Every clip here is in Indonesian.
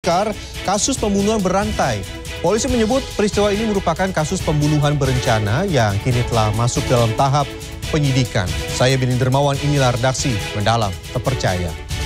membongkar kasus pembunuhan berantai. Polisi menyebut peristiwa ini merupakan kasus pembunuhan berencana yang kini telah masuk dalam tahap penyidikan. Saya Bini Dermawan, inilah redaksi Mendalam Terpercaya.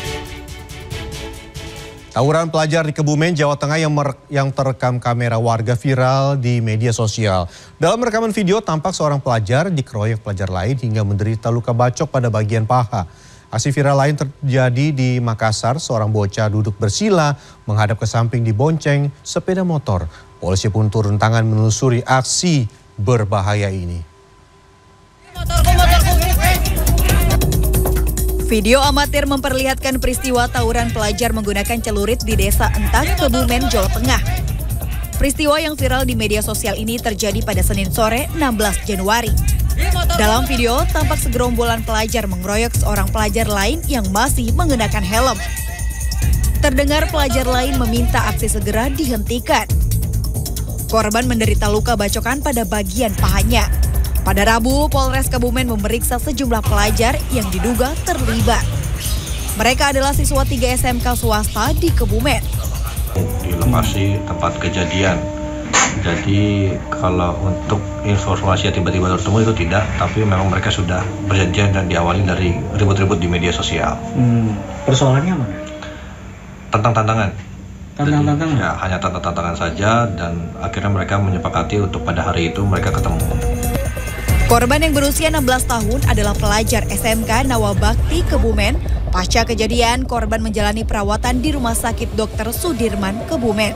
Tawuran pelajar di Kebumen, Jawa Tengah yang terekam kamera warga viral di media sosial. Dalam rekaman video tampak seorang pelajar dikeroyok pelajar lain hingga menderita luka bacok pada bagian paha. Aksi viral lain terjadi di Makassar, seorang bocah duduk bersila menghadap ke samping dibonceng sepeda motor. Polisi pun turun tangan menelusuri aksi berbahaya ini. Video amatir memperlihatkan peristiwa tawuran pelajar menggunakan celurit di Desa Entak, Kebumen, Jawa Tengah. Peristiwa yang viral di media sosial ini terjadi pada Senin sore 16 Januari. Dalam video, tampak segerombolan pelajar mengeroyok seorang pelajar lain yang masih mengenakan helm. Terdengar pelajar lain meminta aksi segera dihentikan. Korban menderita luka bacokan pada bagian pahanya. Pada Rabu, Polres Kebumen memeriksa sejumlah pelajar yang diduga terlibat. Mereka adalah siswa 3 SMK swasta di Kebumen. Di lokasi tempat kejadian. Jadi kalau untuk informasi yang tiba-tiba bertemu itu tidak, tapi memang mereka sudah berjanjian dan diawali dari ribut-ribut di media sosial. Persoalannya apa? Tentang tantangan. Tantangan? Ya, hanya tantangan saja dan akhirnya mereka menyepakati untuk pada hari itu mereka ketemu. Korban yang berusia 16 tahun adalah pelajar SMK Nawabakti Kebumen. Pasca kejadian, korban menjalani perawatan di Rumah Sakit Dr. Sudirman, Kebumen.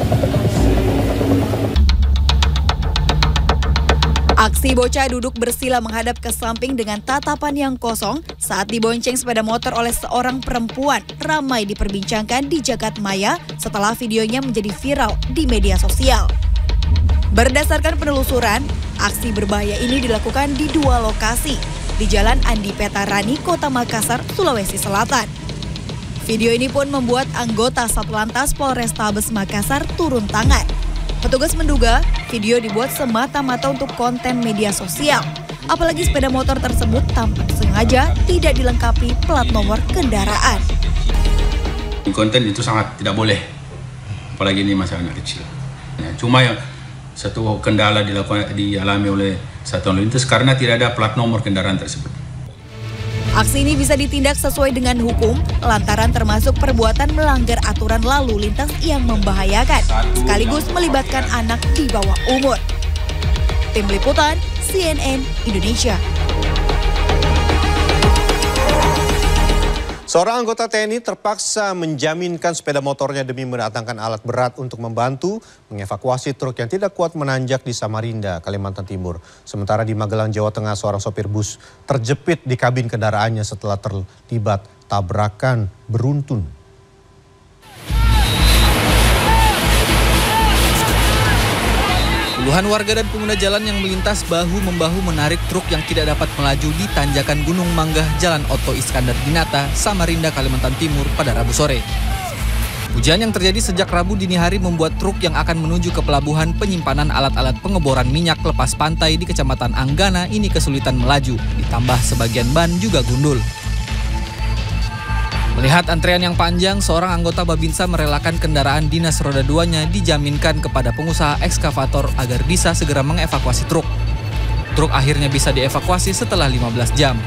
Aksi bocah duduk bersila menghadap ke samping dengan tatapan yang kosong saat dibonceng sepeda motor oleh seorang perempuan ramai diperbincangkan di jagat maya setelah videonya menjadi viral di media sosial. Berdasarkan penelusuran, aksi berbahaya ini dilakukan di 2 lokasi, di Jalan Andi Petarani, Kota Makassar, Sulawesi Selatan. Video ini pun membuat anggota Satlantas Polrestabes Makassar turun tangan. Petugas menduga video dibuat semata-mata untuk konten media sosial. Apalagi sepeda motor tersebut tampak sengaja tidak dilengkapi plat nomor kendaraan. Konten itu sangat tidak boleh, apalagi ini masa anak kecil. Cuma yang satu kendala dialami oleh Satuan Lalu Lintas karena tidak ada plat nomor kendaraan tersebut. Aksi ini bisa ditindak sesuai dengan hukum lantaran termasuk perbuatan melanggar aturan lalu lintas yang membahayakan sekaligus melibatkan anak di bawah umur. Tim Liputan CNN Indonesia. Seorang anggota TNI terpaksa menjaminkan sepeda motornya demi mendatangkan alat berat untuk membantu mengevakuasi truk yang tidak kuat menanjak di Samarinda, Kalimantan Timur. Sementara di Magelang, Jawa Tengah, seorang sopir bus terjepit di kabin kendaraannya setelah terlibat tabrakan beruntun. Puluhan warga dan pengguna jalan yang melintas bahu-membahu menarik truk yang tidak dapat melaju di tanjakan Gunung Manggah, Jalan Otto Iskandar Dinata, Samarinda, Kalimantan Timur pada Rabu sore. Hujan yang terjadi sejak Rabu dini hari membuat truk yang akan menuju ke pelabuhan penyimpanan alat-alat pengeboran minyak lepas pantai di Kecamatan Anggana ini kesulitan melaju, ditambah sebagian ban juga gundul. Melihat antrean yang panjang, seorang anggota Babinsa merelakan kendaraan dinas roda 2-nya dijaminkan kepada pengusaha ekskavator agar bisa segera mengevakuasi truk. Truk akhirnya bisa dievakuasi setelah 15 jam.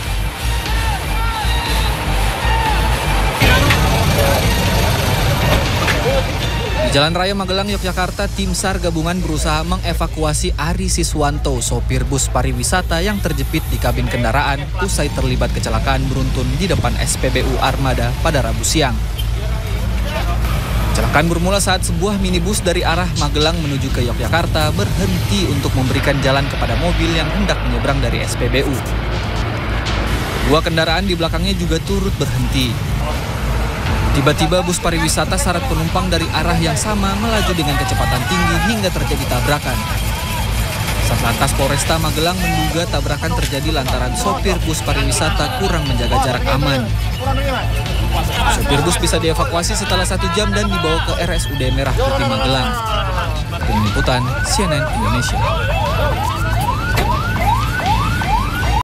Di Jalan Raya Magelang, Yogyakarta, tim SAR gabungan berusaha mengevakuasi Ari Siswanto, sopir bus pariwisata yang terjepit di kabin kendaraan usai terlibat kecelakaan beruntun di depan SPBU Armada pada Rabu siang. Kecelakaan bermula saat sebuah minibus dari arah Magelang menuju ke Yogyakarta berhenti untuk memberikan jalan kepada mobil yang hendak menyeberang dari SPBU. Dua kendaraan di belakangnya juga turut berhenti. Tiba-tiba bus pariwisata syarat penumpang dari arah yang sama melaju dengan kecepatan tinggi hingga terjadi tabrakan. Satlantas Polresta Magelang menduga tabrakan terjadi lantaran sopir bus pariwisata kurang menjaga jarak aman. Sopir bus bisa dievakuasi setelah 1 jam dan dibawa ke RSUD Merah Putih Magelang. Tim Liputan CNN Indonesia.